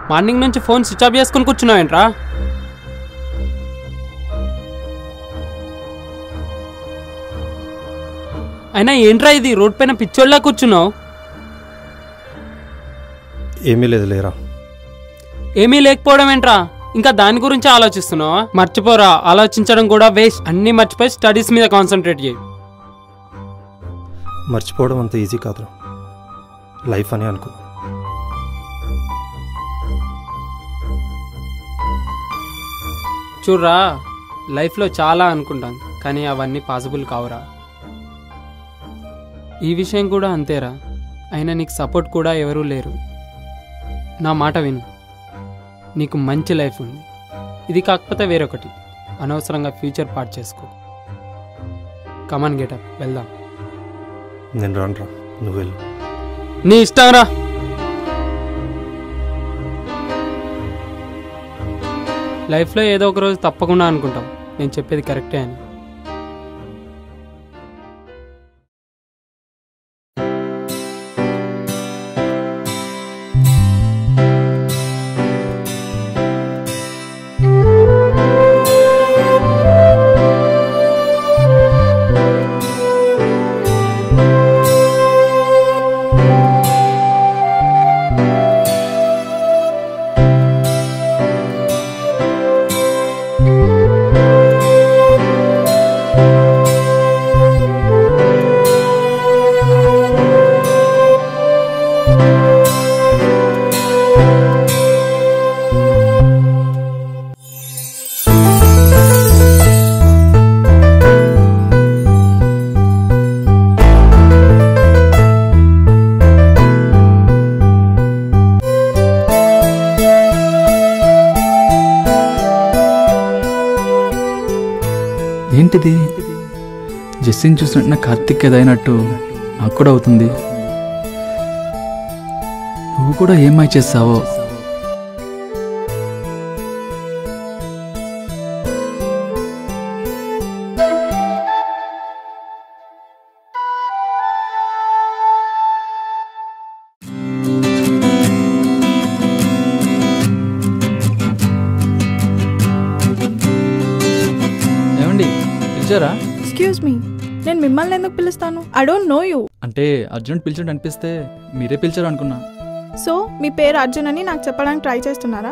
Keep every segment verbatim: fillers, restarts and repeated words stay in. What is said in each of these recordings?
Morning నుంచి phone switch off చేసుకుని కూర్చున్నావేంట్రా? అయినా ఏంట్రా ఇది, రోడ్ పైన పిచ్చోళ్ళ కూర్చున్నావు? ఏమీ లేదు లేరా. ఏమీ లేకపోవడం ఏంట్రా? ఇంకా దాని గురించి ఆలోచిస్తున్నావా? మర్చిపోరా, ఆలోచించడం కూడా వేస్ట్. అన్నీ మర్చిపోయి స్టడీస్ మీద కాన్సన్ట్రేట్ చేయి. మర్చిపోవడం అంత ఈజీ కాదురా, లైఫ్ అని అనుకో. చూడరా, లైఫ్లో చాలా అనుకుంటాం, కానీ అవన్నీ పాసిబుల్ కావురా. ఈ విషయం కూడా అంతేరా. అయినా నీకు సపోర్ట్ కూడా ఎవరూ లేరు. నా మాట విను, నీకు మంచి లైఫ్ ఉంది. ఇది కాకపోతే వేరొకటి. అనవసరంగా ఫ్యూచర్ పార్ట్ చేసుకో. కమాన్ గెటప్, వెళ్దాం. నేను రానురా, నువ్వు వెళ్ళు. నీ ఇష్టం రా. లైఫ్లో ఏదో ఒక రోజు తప్పకుండా అనుకుంటాం నేను చెప్పేది కరెక్టే అని. ఏంటిది? జెస్సీని చూసినట్టు నా కార్తిక్ ఏదైనట్టు నాకు కూడా అవుతుంది. నువ్వు కూడా ఏమై చేస్తావో. ఎక్స్క్యూజ్ మీ, నేను మిమ్మల్ని ఎందుకు పిలుస్తాను? I don't know you. అంటే అర్జున్ పిలిచినట్టు అనిపిస్తే మీరే పిలిచారు అనుకున్నా. సో మీ పేరు అర్జున్ అని నాకు చెప్పడానికి ట్రై చేస్తున్నారా?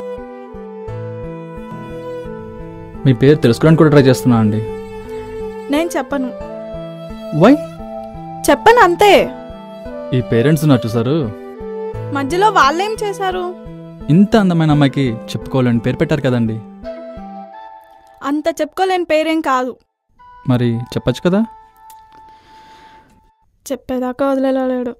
మీ పేరు తెలుసుకోవడానికి కూడా ట్రై చేస్తున్నా అండి. నేను చెప్పను. వై? చెప్పను అంతే. ఈ పేరెంట్స్ నా చూసారు, మధ్యలో వాళ్ళేం చేశారు? ఇంత అందమైన అమ్మాయికి చెప్పుకోవాలని పేరు పెట్టారు కదండి. అంత చెప్పుకోలేని పేరేం కాదు. మరి చెప్పచ్చు కదా. చెప్పేదాకా వదిలేలేడు.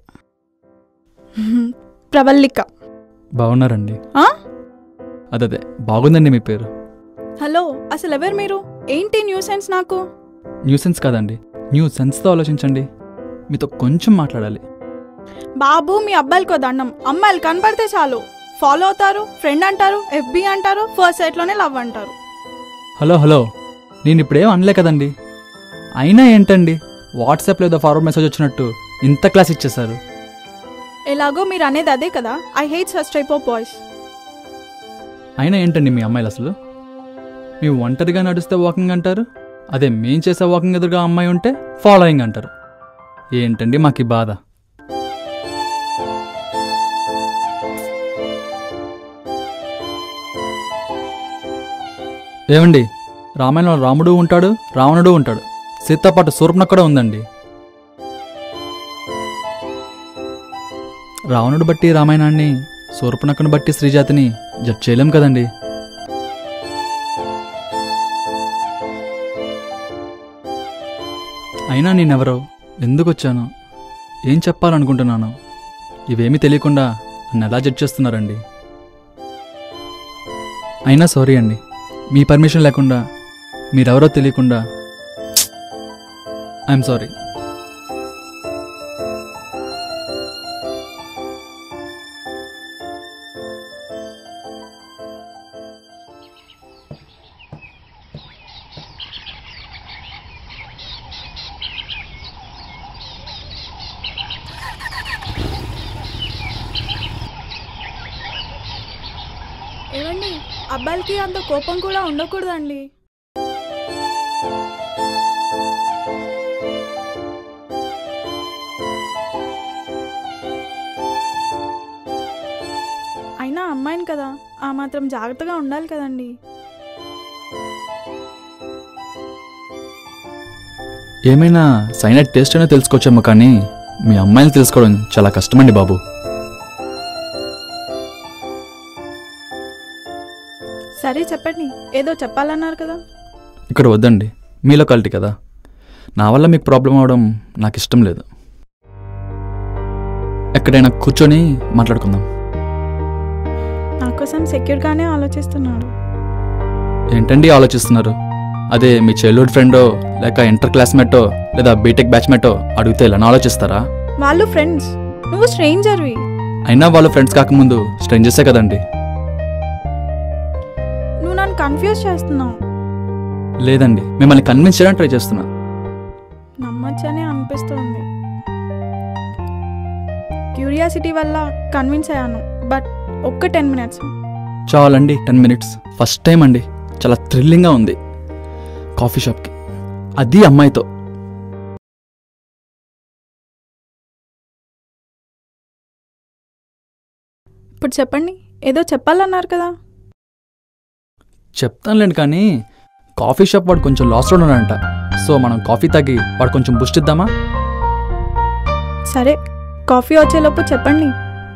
ప్రవల్లిక. బాగున్నారండి. అదే బాగుందండి మీ పేరు. హలో, అసలు ఎవరు మీరు? ఏంటి న్యూ సెన్స్? నాకు న్యూ సెన్స్ కాదండి, న్యూ సెన్స్తో ఆలోచించండి. మీతో కొంచెం మాట్లాడాలి. బాబు, మీ అబ్బాయిలకో దండం. అమ్మాయిలు కనపడితే చాలు ఫాలో అవుతారు, ఫ్రెండ్ అంటారు, ఎఫ్బి అంటారు, ఫస్ట్ సైట్లోనే లవ్ అంటారు. హలో హలో, నేను ఇప్పుడేం అనలే కదండి. అయినా ఏంటండి, వాట్సాప్లో ఏదో ఫార్వర్డ్ మెసేజ్ వచ్చినట్టు ఇంత క్లాస్ ఇచ్చేశారు. ఎలాగో మీరు అనేది అదే కదా. I hate such type of boys. అయినా ఏంటండి మీ అమ్మాయిలు అసలు? మీ ఒంటరిగా నడిస్తే వాకింగ్ అంటారు, అదే మేం చేసే వాకింగ్ ఎదురుగా అమ్మాయి ఉంటే ఫాలోయింగ్ అంటారు. ఏంటండి మాకు బాధ? ఏమండి, రామాయణంలో రాముడు ఉంటాడు, రావణుడు ఉంటాడు, సీతతో పాటు శూర్పణఖ కూడా ఉందండి. రావణుడు బట్టి రామాయణాన్ని, శూర్పణఖను బట్టి శ్రీజాతిని జడ్జ్ చేయలేం కదండి. అయినా నేనెవరో, ఎందుకు వచ్చానో, ఏం చెప్పాలనుకుంటున్నానో ఇవేమీ తెలియకుండా నన్ను ఎలా జడ్జ్ చేస్తున్నారండి. అయినా సారీ అండి, మీ పర్మిషన్ లేకుండా, మీరెవరో తెలియకుండా ఐఎమ్ సారీ. అబ్బాయిలకి అంత కోపం కూడా ఉండకూడదండి. అయినా అమ్మాయిని కదా, ఆ మాత్రం జాగ్రత్తగా ఉండాలి కదండి. ఏమైనా సైనైడ్ టేస్ట్ అయినా తెలుసుకోవచ్చేమో, కానీ మీ అమ్మాయిని తెలుసుకోవడం చాలా కష్టమండి బాబు. సరే చెప్పండి, ఏదో చెప్పాలన్నారు కదా. ఇక్కడ వద్దండి, మీ లొకాలిటీ కదా. నా వల్ల మీకు ప్రాబ్లం అవడం నాకు ఇష్టం లేదు. ఎక్కడైనా కూర్చొని మాట్లాడుకుందాం. నా కోసం సెక్యూర్గానే ఆలోచిస్తున్నాడు. ఏంటండి ఆలోచిస్తున్నారు? అదే మీ చైల్డ్హుడ్ ఫ్రెండో లేక ఇంటర్ క్లాస్మేటో లేదా బీటెక్ బ్యాచ్మేటో అడిగితే ఇలా ఆలోచిస్తారా? వాళ్ళు ఫ్రెండ్స్, నువ్వు స్ట్రేంజర్వి. అయినా వాళ్ళు ఫ్రెండ్స్ కాకముందు స్ట్రేంజర్సే కదండి. నువ్వు నన్ను కన్ఫ్యూజ్ చేస్తున్నావు. లేదండి, మిమ్మల్ని కన్విన్స్ చేయడానికి ట్రై చేస్తున్నా. నమ్మచ్చనే అనిపిస్తుంది. క్యూరియాసిటీ వల్ల కన్విన్స్ అయ్యాను, బట్ ఒక్క టెన్ మినిట్స్ చాలండి. టెన్ మినిట్స్ ఫస్ట్ టైం అండి, చాలా థ్రిల్లింగ్గా ఉంది. కాఫీ షాప్కి, అది అమ్మాయితో. ఇప్పుడు చెప్పండి, ఏదో చెప్పాలన్నారు కదా. చెప్తానులేండి, కానీ కాఫీ షాప్ వాడు కొంచెం లాస్లో ఉన్నాడంట. సో మనం కాఫీ తాగి వాడు కొంచెం బూస్ట్ ఇద్దామా? సరే, కాఫీ వచ్చేలోపు చెప్పండి.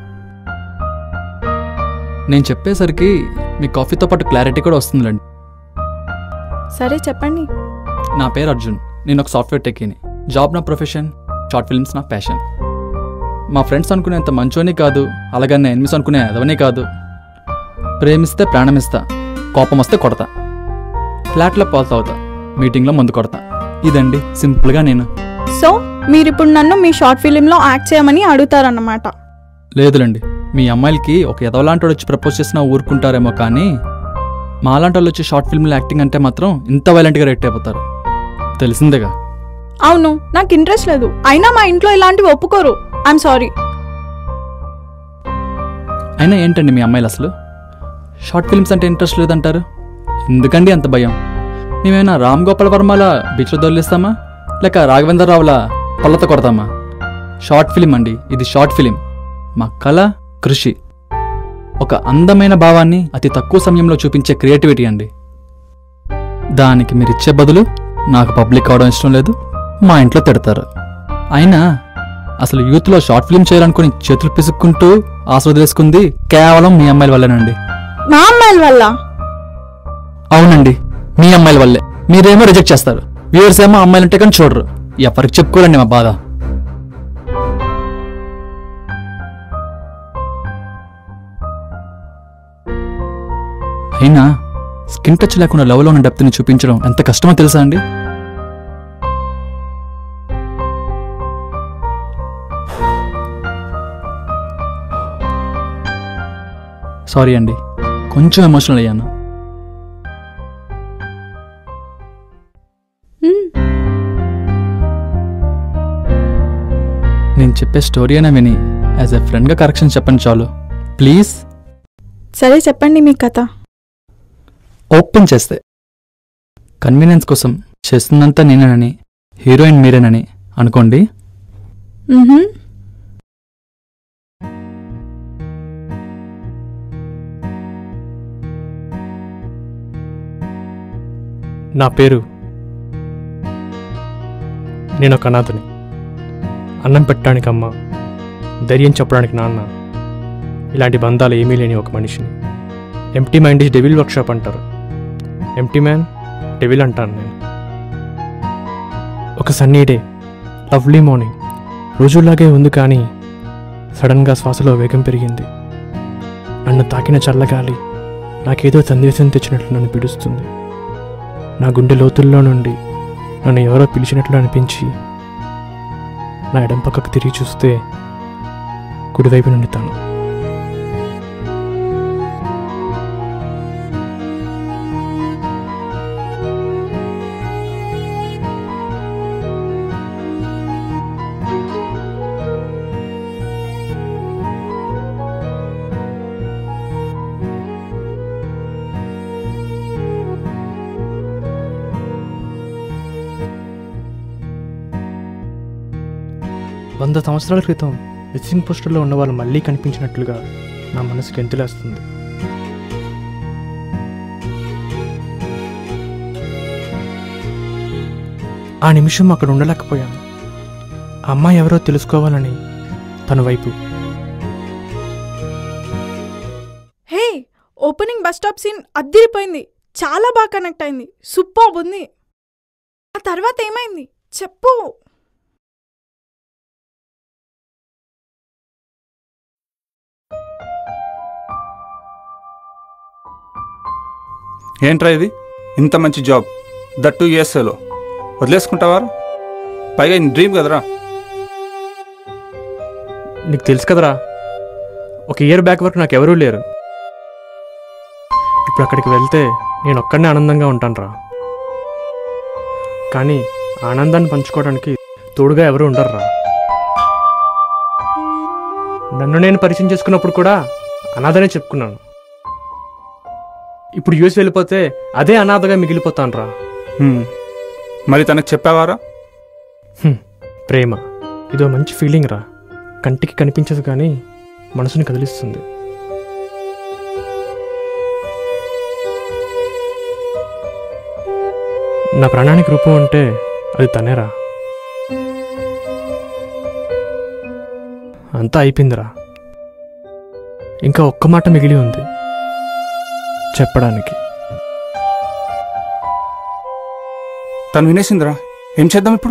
నేను చెప్పేసరికి మీ కాఫీతో పాటు క్లారిటీ కూడా వస్తుందిలేండి. సరే చెప్పండి. నా పేరు అర్జున్, నేను ఒక సాఫ్ట్వేర్ టెక్కీని. జాబ్ నా ప్రొఫెషన్, షార్ట్ ఫిల్మ్స్ నా ప్యాషన్. మా ఫ్రెండ్స్ అనుకునేంత మంచోని కాదు, అలాగే నా ఎనిమిస్ అనుకునే అదవనే కాదు. ప్రేమిస్తే ప్రాణమిస్తా, కోపం వస్తే కొడతా, ఫ్లాట్లో పాలు తాగుతా, మీటింగ్లో మందు కొడతా. ఇదండి సింపుల్గా నేను. సో మీరిప్పుడు నన్ను మీ షార్ట్ ఫిలింలో యాక్ట్ చేయమని అడుగుతారన్నమాట. లేదులేండి, మీ అమ్మాయిలకి ఒక ఎదవలాంటి వచ్చి ప్రపోజ్ చేసినా ఊరుకుంటారేమో, కానీ మాలాంటి వాళ్ళు వచ్చి షార్ట్ ఫిల్మ్లో యాక్టింగ్ అంటే మాత్రం ఇంత వైలెంట్గా రేట్ అయిపోతారు. తెలిసిందేగా. అవును, నాకు ఇంట్రెస్ట్ లేదు. అయినా మా ఇంట్లో ఇలాంటివి ఒప్పుకోరు. I'm sorry. అయినా ఏంటండి మీ అమ్మాయిలు అసలు షార్ట్ ఫిల్మ్స్ అంటే ఇంట్రెస్ట్ లేదంటారు? ఎందుకండి అంత భయం? మేమేమైనా రామ్ గోపాల్ వర్మల బీచ్లో దొల్లిస్తామా, లేక రాఘవేంద్ర రావుల పళ్ళతో కొడతామా? షార్ట్ ఫిలిం అండి ఇది, షార్ట్ ఫిలిం. మా కళ, కృషి, ఒక అందమైన భావాన్ని అతి తక్కువ సమయంలో చూపించే క్రియేటివిటీ అండి. దానికి మీరు ఇచ్చే బదులు నాకు పబ్లిక్ అవడం ఇష్టం లేదు, మా ఇంట్లో తిడతారు. అయినా అసలు యూత్లో షార్ట్ ఫిల్మ్ చేయాలనుకుని చేతులు పిసుక్కుంటూ ఆస్వాదించుకుంది కేవలం మీ అమ్మాయిల వల్లేనండి. మా అమ్మాయిల వల్ల? అవునండి, మీ అమ్మాయిల వల్లే. మీరేమో రిజెక్ట్ చేస్తారు, వ్యూవర్స్ ఏమో అమ్మాయిలంటే కానీ చూడరు. ఎవరికి చెప్పుకోరండి మా బాధ. అయినా స్కిన్ టచ్ లేకుండా లవ్లో ఉన్న డెప్త్ని చూపించడం ఎంత కష్టమో తెలుసా అండి? సారీ అండి, కొంచెం ఎమోషనల్ అయ్యాను. నేను చెప్పే స్టోరీ అయినా విని యాజ్ ఎ ఫ్రెండ్గా కరెక్షన్ చెప్పండి చాలు, ప్లీజ్. సరే చెప్పండి మీ కథ. ఓపెన్ చేస్తే కన్వీనియన్స్ కోసం చేస్తుందంతా నేనేనని, హీరోయిన్ మీరేనని అనుకోండి. నా పేరు, నేను ఒక అనాథని. అన్నం పెట్టడానికి అమ్మ, ధైర్యం చెప్పడానికి నాన్న, ఇలాంటి బంధాలు ఏమీ లేని ఒక మనిషిని. Empty mind is devil workshop అంటారు. ఎంప్టీ మ్యాన్ డెవిల్ అంటాను నేను. ఒక సన్నీ డే, లవ్లీ మార్నింగ్, రోజులాగే ఉంది, కానీ సడన్గా శ్వాసలో వేగం పెరిగింది. నన్ను తాకిన చల్లగాలి నాకేదో సందేశం తెచ్చినట్లు నన్ను పిలుస్తుంది. నా గుండె లోతుల్లో నుండి నన్ను ఎవరో పిలిచినట్లు అనిపించి నా ఎడం పక్కకు తిరిగి చూస్తే కుడివైపు నుండి తాను. వంద సంవత్సరాల క్రితం మిస్సింగ్ పోస్టర్లో ఉన్న వాళ్ళు మళ్ళీ కనిపించినట్లుగా నా మనసుకి గెంతులేస్తుంది. ఆ నిమిషం అక్కడ ఉండలేకపోయాను. ఆ అమ్మాయి ఎవరో తెలుసుకోవాలని తన వైపు. Hey, opening bus stop scene అద్దిరిపోయింది. చాలా బాగా కనెక్ట్ అయింది. సూపర్ ఉంది. ఆ తర్వాత ఏమైంది చెప్పు. ఏంట్రా ఇది? ఇంత మంచి జాబ్, దట్ టూ యూఎస్ఏలో వదిలేసుకుంటావారు? పైగా ఇన్ డ్రీమ్ కదరా. నీకు తెలుసు కదరా, ఒక ఇయర్ బ్యాక్ వరకు నాకు ఎవరూ లేరు. ఇప్పుడు అక్కడికి వెళ్తే నేను ఒక్కడనే ఆనందంగా ఉంటానురా. కానీ ఆనందాన్ని పంచుకోవడానికి తోడుగా ఎవరు ఉండరురా. నన్ను నేను పరిచయం చేసుకున్నప్పుడు కూడా అనాథనే చెప్పుకున్నాను. ఇప్పుడు యూఎస్ వెళ్ళిపోతే అదే అనాథగా మిగిలిపోతాను రా. మరి తనకు చెప్పావారా? ప్రేమ ఇదో మంచి ఫీలింగ్ రా. కంటికి కనిపించదు కానీ మనసుని కదిలిస్తుంది. నా ప్రాణానికి రూపం అంటే అది తనేరా. అంతా అయిపోయిందిరా. ఇంకా ఒక్క మాట మిగిలి ఉంది చెప్పడానికి. తను వినేసిందిరా. ఏం చేద్దాం ఇప్పుడు?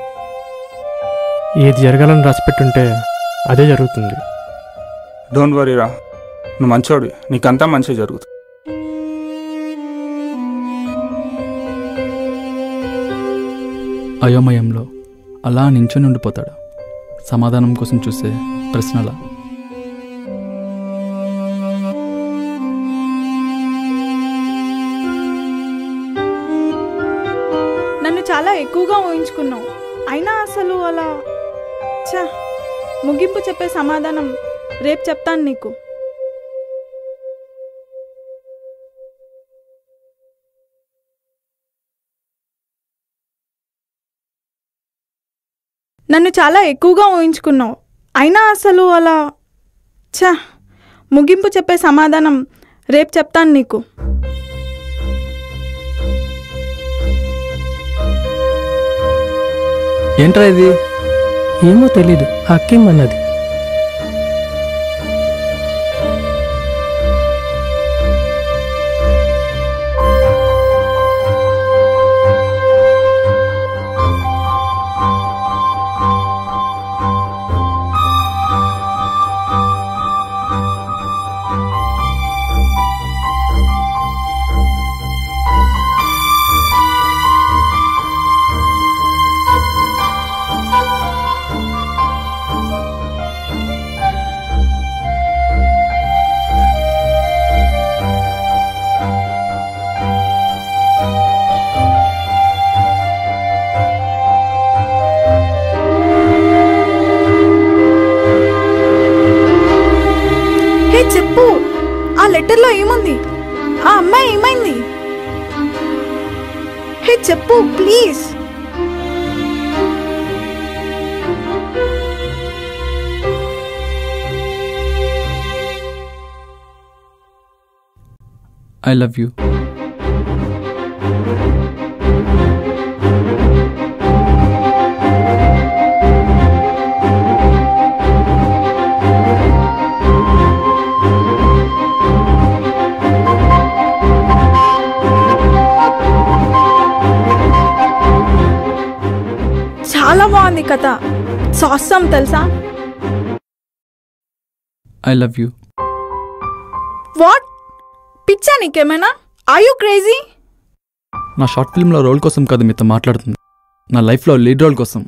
ఏది జరగాలని రాసిపెట్టుంటే అదే జరుగుతుంది. డోంట్ వరీరా, నువ్వు మంచోడు, నీకంతా మంచిగా జరుగుతుంది. అయోమయంలో అలా నించుని ఉండిపోతాడు, సమాధానం కోసం చూసే ప్రశ్నలా. నన్ను చాలా ఎక్కువగా ఊహించుకున్నావు, అయినా అసలు అలా ఛా. ముగింపు చెప్పే సమాధానం రేపు చెప్తాను నీకు. నన్ను చాలా ఎక్కువగా ఊహించుకున్నావు, అయినా అసలు అలా ఛా. ముగింపు చెప్పే సమాధానం రేపు చెప్తాను నీకు. ఏంట్రా ఇది? ఏమో తెలీదు, హక్కేం అన్నది. చెప్పు, ఆ లెటర్లో ఏముంది? ఆ అమ్మాయి ఏమైంది? హే చెప్పు ప్లీజ్. I love you. చాలా బాగుంది కథ, సాసం తెలుసా? I love you. వాట్? పిచ్చా నీకేమైనా? Are you crazy? నా షార్ట్ ఫిల్మ్లో రోల్ కోసం కాదు మీతో మాట్లాడుతుంది, నా లైఫ్లో లీడ్ రోల్ కోసం.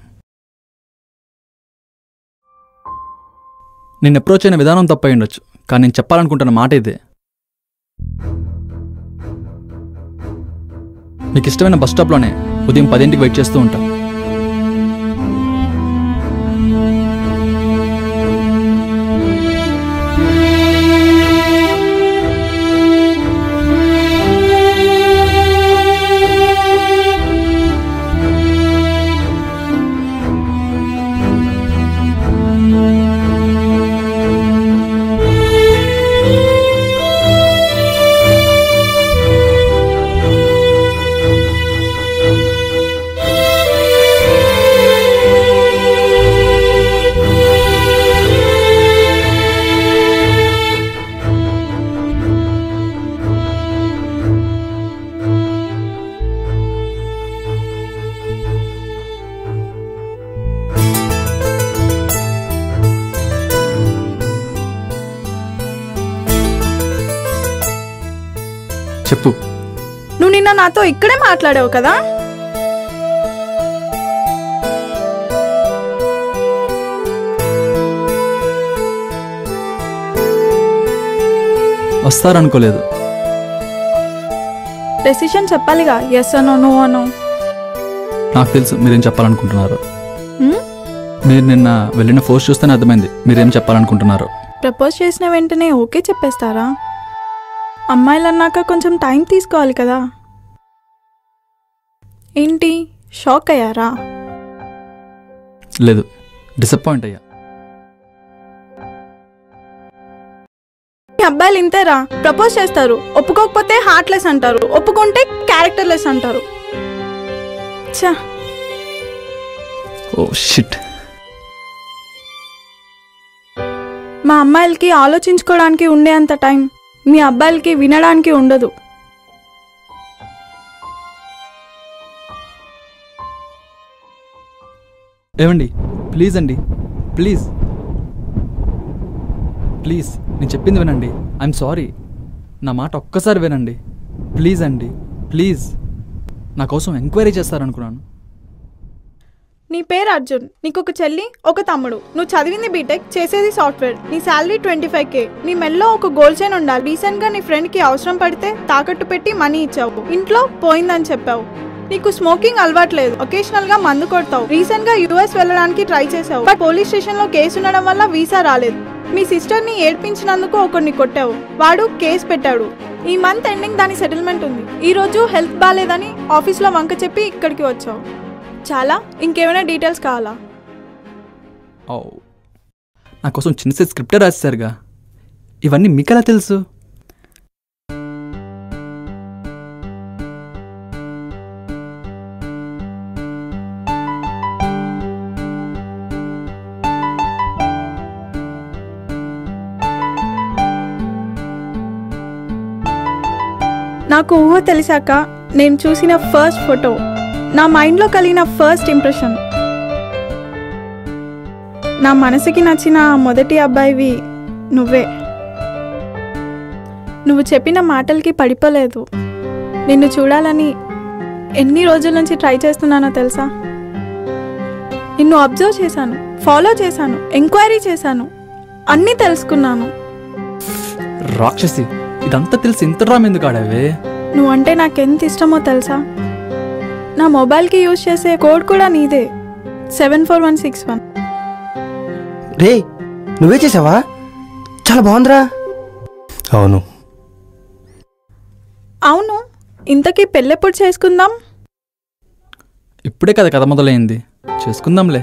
నేను అప్రోచ్ అయిన విధానం తప్పై ఉండొచ్చు, కానీ నేను చెప్పాలనుకుంటున్న మాట ఇదే. మీకు ఇష్టమైన బస్ స్టాప్లోనే ఉదయం పదింటికి వెయిట్ చేస్తూ ఉంటా. నిన్న నాతో ఇక్కడే మాట్లాడావు కదా. వస్తారనుకోలేదు. డెసిషన్ చెప్పాలిగా, ఎస్ అనో నో అనో. నాకు తెలుసు మీరేం చెప్పాలనుకుంటున్నారు. హ్మ్? మీరు నిన్న వెళ్ళిన ఫోర్స్ చూస్తేనే అర్థమైంది మీరేం చెప్పాలనుకుంటున్నారు. ప్రపోజ్ చేసిన వెంటనే ఓకే చెప్పేస్తారా? అమ్మాయిలు అన్నాక కొంచెం టైం తీసుకోవాలి కదా. ఏంటి షాక్ అయ్యారా? లేదు, డిసప్పాయింట్ అయ్యా. ఈ అబ్బాయిలు ఇంతేరా, ప్రపోజ్ చేస్తారు, ఒప్పుకోకపోతే హార్ట్లెస్ అంటారు, ఒప్పుకుంటే క్యారెక్టర్లెస్ అంటారు. ఛా. Oh shit. మా అమ్మాయిలకి ఆలోచించుకోవడానికి ఉండే అంత టైం మీ అబ్బాయిలకి వినడానికి ఉండదు. ఏమండి ప్లీజ్ అండి, ప్లీజ్ ప్లీజ్ నేను చెప్పింది వినండి. ఐఎమ్ సారీ, నా మాట ఒక్కసారి వినండి ప్లీజ్ అండి, ప్లీజ్. నా కోసం ఎంక్వైరీ చేస్తారనుకున్నాను. నీ పేరు అర్జున్, నీకు ఒక చెల్లి ఒక తమ్ముడు, నువ్వు చదివింది బీటెక్, చేసేది సాఫ్ట్వేర్, నీ శాలరీ ట్వంటీ ఫైవ్ కే, నీ మెల్లో ఒక గోల్డ్ చైన్ ఉండాలి. రీసెంట్ గా నీ ఫ్రెండ్ కి అవసరం పడితే తాకట్టు పెట్టి మనీ ఇచ్చావు, ఇంట్లో పోయిందని చెప్పావు. నీకు స్మోకింగ్ అలవాట్లేదు, ఒకేషనల్ గా మందు కొడతావు. రీసెంట్ గా యూఎస్ వెళ్ళడానికి ట్రై చేసావు, బట్ పోలీస్ స్టేషన్ లో కేసు ఉండడం వల్ల వీసా రాలేదు. మీ సిస్టర్ ని ఏడ్పించినందుకు ఒకరిని కొట్టావు, వాడు కేసు పెట్టాడు. ఈ మంత్ ఎండింగ్ దాని సెటిల్మెంట్ ఉంది. ఈ రోజు హెల్త్ బాగాలేదని ఆఫీస్ లో వంక చెప్పి ఇక్కడికి వచ్చావు. చాలా, ఇంకేమైనా డీటెయిల్స్ కావాలా? ఓ, నా కోసం చిన్న సైజ్ స్క్రిప్టే రాసేసారుగా, ఇవన్నీ మీకు ఎలా తెలుసు? నాకు ఊహ తెలిసాక నేను చూసిన ఫస్ట్ ఫోటో, నా మైండ్లో కలిగిన ఫస్ట్ ఇంప్రెషన్, నా మనసుకి నచ్చిన మొదటి అబ్బాయివి నువ్వే. నువ్వు చెప్పిన మాటలకి పడిపోలేదు. నిన్ను చూడాలని ఎన్ని రోజుల నుంచి ట్రై చేస్తున్నానో తెలుసా? నిన్ను అబ్జర్వ్ చేశాను, ఫాలో చేశాను, ఎంక్వైరీ చేశాను, అన్నీ తెలుసుకున్నాను. రాక్షసి, ఇదంతా తెలిసి ఇంత డ్రామా ఎందుకు ఆడావే? నువ్వంటే నాకెంత ఇష్టమో తెలుసా? నా మొబైల్కి యూజ్ చేసే కోడ్ కూడా నీదే, seven four one six one. రే, నువ్వే చేసావా? చాలా బాగుందిరా. అవును. అవును, ఇంతకీ పెళ్ళెప్పుడు చేసుకుందాం? ఇప్పుడే కదా కథ మొదలైంది, చేసుకుందాంలే.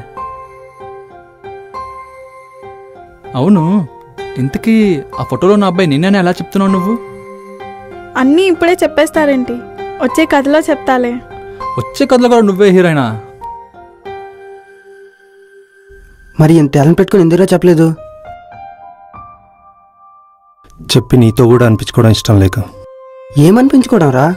అవును, ఇంతకీ ఆ ఫోటోలో నా అబ్బాయి నిన్నే ఎలా చెప్తున్నావు నువ్వు? అన్నీ ఇప్పుడే చెప్పేస్తారేంటి? వచ్చే కథలో చెప్తాలే. వచ్చే కథలో కూడా నువ్వే హీరోయినా? మరి ఇంత టాలెంట్ పెట్టుకుని ఎందుకు చెప్పలేదు? చెప్పి నీతో కూడా అనిపించుకోవడం ఇష్టం లేక. ఏమనిపించుకోవడం రా?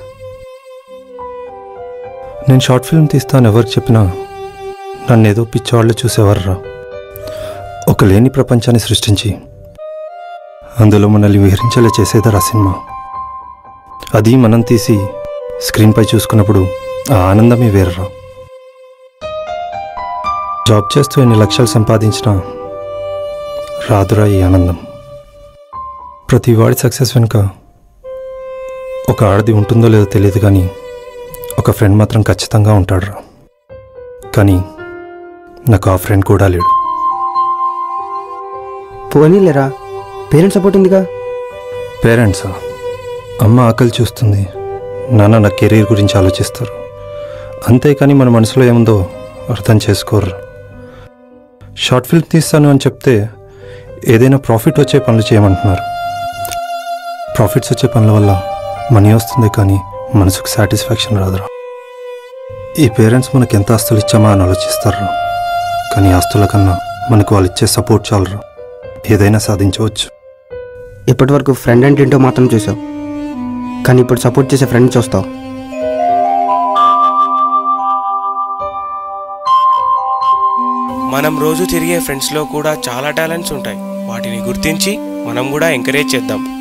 నేను షార్ట్ ఫిల్మ్ తీస్తాను ఎవరికి చెప్పినా నన్ను ఏదో పిచ్చివాళ్ళు చూసేవారురా. ఒక లేని ప్రపంచాన్ని సృష్టించి అందులో మనల్ని విహరించేలా చేసేదారు ఆ సినిమా. అది మనం తీసి స్క్రీన్పై చూసుకున్నప్పుడు ఆ ఆనందమే వేరురా. జాబ్ చేస్తూ ఎన్ని లక్షలు సంపాదించినా రాదురా ఈ ఆనందం. ప్రతి వాడి సక్సెస్ వెనుక ఒక ఆడది ఉంటుందో లేదో తెలియదు, కానీ ఒక ఫ్రెండ్ మాత్రం ఖచ్చితంగా ఉంటాడురా. కానీ నాకు ఆ ఫ్రెండ్ కూడా లేడు. పోనీలేరా, పేరెంట్స్ సపోర్ట్ ఉందిగా. పేరెంట్సా? అమ్మ ఆకలి చూస్తుంది, నాన్న నా కెరీర్ గురించి ఆలోచిస్తారు. అంతేకాని మన మనసులో ఏముందో అర్థం చేసుకోరు. షార్ట్ ఫిల్మ్ తీస్తాను అని చెప్తే ఏదైనా ప్రాఫిట్ వచ్చే పనులు చేయమంటున్నారు. ప్రాఫిట్స్ వచ్చే పనుల వల్ల మనీ వస్తుంది, కానీ మనసుకు సాటిస్ఫాక్షన్ రాదురా. ఈ పేరెంట్స్ మనకు ఎంత ఆస్తులు ఇచ్చామా అని ఆలోచిస్తారు, కానీ ఆస్తుల కన్నా మనకు వాళ్ళు ఇచ్చే సపోర్ట్ చాలరా. ఏదైనా సాధించవచ్చు. ఇప్పటి వరకు ఫ్రెండ్ అంటే ఏంటో మాత్రం చూసావు, కానీ ఇప్పుడు సపోర్ట్ చేసే ఫ్రెండ్ చూస్తావు. మనం రోజు తిరిగే ఫ్రెండ్స్లో కూడా చాలా టాలెంట్స్ ఉంటాయి. వాటిని గుర్తించి మనం కూడా ఎంకరేజ్ చేద్దాం.